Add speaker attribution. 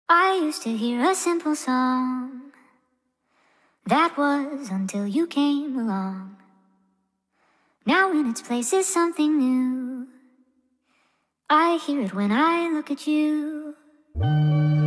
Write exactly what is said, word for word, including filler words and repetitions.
Speaker 1: I used to hear a simple song. That was until you came along. Now in its place is something new. I hear it when I look at you.